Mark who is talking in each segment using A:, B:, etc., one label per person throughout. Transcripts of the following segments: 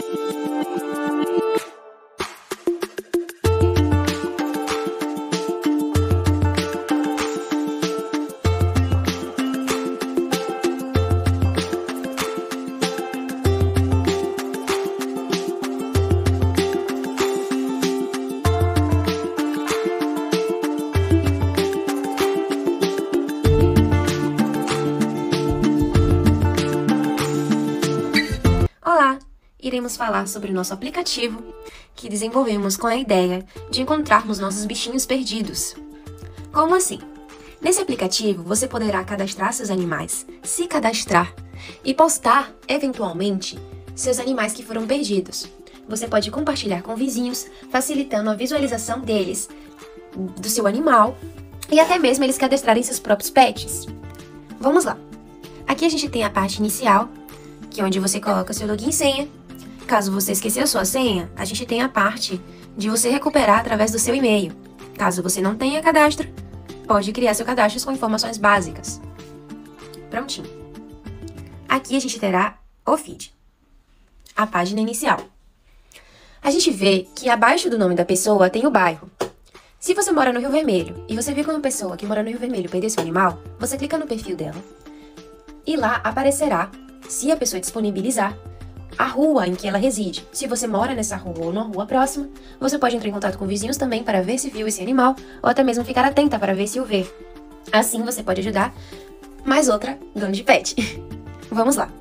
A: Olá! Iremos falar sobre o nosso aplicativo que desenvolvemos com a ideia de encontrarmos nossos bichinhos perdidos. Como assim? Nesse aplicativo, você poderá cadastrar seus animais, se cadastrar e postar, eventualmente, seus animais que foram perdidos. Você pode compartilhar com vizinhos, facilitando a visualização deles, do seu animal, e até mesmo eles cadastrarem seus próprios pets. Vamos lá! Aqui a gente tem a parte inicial, que é onde você coloca seu login e senha. Caso você esqueceu sua senha, a gente tem a parte de você recuperar através do seu e-mail. Caso você não tenha cadastro, pode criar seu cadastro com informações básicas. Prontinho. Aqui a gente terá o feed, a página inicial. A gente vê que abaixo do nome da pessoa tem o bairro. Se você mora no Rio Vermelho e você vê que uma pessoa que mora no Rio Vermelho perdeu seu animal, você clica no perfil dela e lá aparecerá, se a pessoa disponibilizar, a rua em que ela reside. Se você mora nessa rua ou numa rua próxima, você pode entrar em contato com vizinhos também para ver se viu esse animal, ou até mesmo ficar atenta para ver se o vê. Assim você pode ajudar mais outra dona de pet. Vamos lá.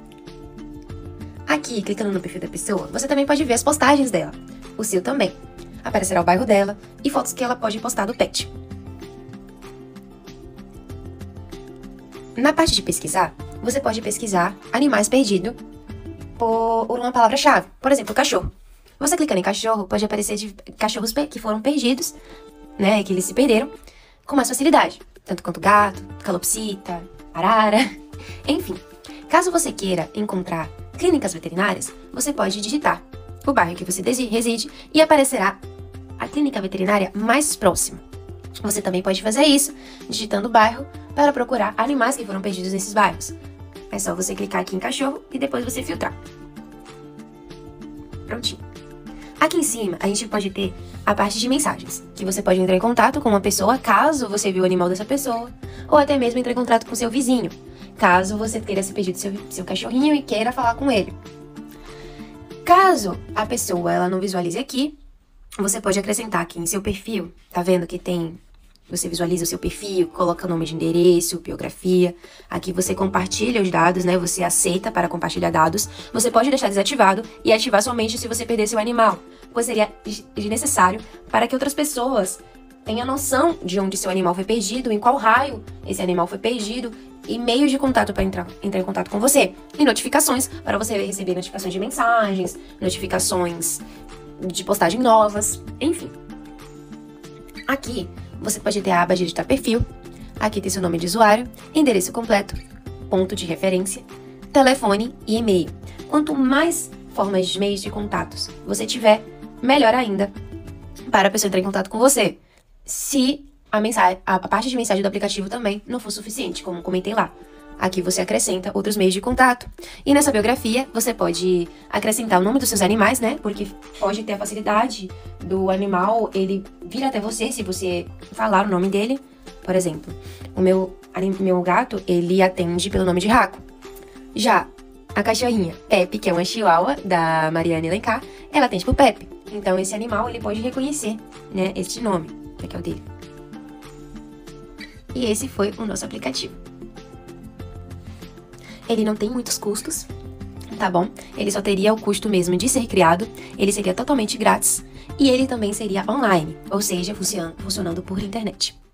A: Aqui, clicando no perfil da pessoa, você também pode ver as postagens dela. O seu também. Aparecerá o bairro dela e fotos que ela pode postar do pet. Na parte de pesquisar, você pode pesquisar animais perdidos por uma palavra-chave. Por exemplo, cachorro. Você clicando em cachorro, pode aparecer de cachorros que foram perdidos, né, que eles se perderam, com mais facilidade. Tanto quanto gato, calopsita, arara, enfim. Caso você queira encontrar clínicas veterinárias, você pode digitar o bairro que você reside e aparecerá a clínica veterinária mais próxima. Você também pode fazer isso digitando o bairro para procurar animais que foram perdidos nesses bairros. É só você clicar aqui em cachorro e depois você filtrar. Prontinho. Aqui em cima, a gente pode ter a parte de mensagens, que você pode entrar em contato com uma pessoa, caso você viu o animal dessa pessoa, ou até mesmo entrar em contato com seu vizinho, caso você queira se pedir do seu cachorrinho e queira falar com ele. Caso a pessoa ela não visualize aqui, você pode acrescentar aqui em seu perfil, tá vendo que tem... Você visualiza o seu perfil, coloca o nome de endereço, biografia. Aqui você compartilha os dados, né? Você aceita para compartilhar dados. Você pode deixar desativado e ativar somente se você perder seu animal, pois seria desnecessário para que outras pessoas tenham noção de onde seu animal foi perdido, em qual raio esse animal foi perdido e meios de contato para entrar em contato com você. E notificações para você receber notificações de mensagens, notificações de postagem novas, enfim. Aqui você pode ter a aba de editar perfil, aqui tem seu nome de usuário, endereço completo, ponto de referência, telefone e e-mail. Quanto mais formas de meios de contatos você tiver, melhor ainda para a pessoa entrar em contato com você. Se a parte de mensagem do aplicativo também não for suficiente, como comentei lá. Aqui você acrescenta outros meios de contato. E nessa biografia, você pode acrescentar o nome dos seus animais, né? Porque pode ter a facilidade do animal, ele vir até você, se você falar o nome dele. Por exemplo, o meu gato, ele atende pelo nome de Raco. Já a cachorrinha Pepe, que é uma chihuahua da Mariana Alencar, ela atende por Pepe. Então, esse animal, ele pode reconhecer, né, este nome, que é o dele. E esse foi o nosso aplicativo. Ele não tem muitos custos, tá bom? Ele só teria o custo mesmo de ser criado, ele seria totalmente grátis e ele também seria online, ou seja, funcionando por internet.